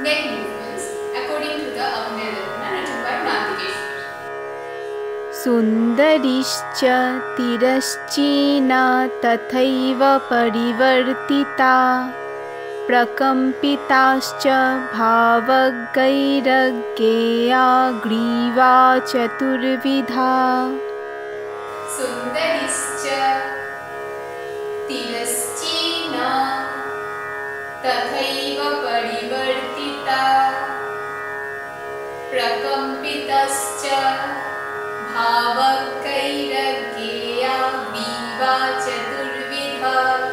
neck movements according to the Abhinay Ratna written by Nandikeshwar. सुन्दरीश्च तिरश्चीना तथैव परिवर्तिता प्रकम्पिताश्च भावगैरज्ञेया ग्रीवा चतुर्विधा सुन्दरीश्च तिरश्चीना तथैव परिवर्तिता प्रकम्पितश्च भावगैरज्ञेया ग्रीवा चतुर्विधा।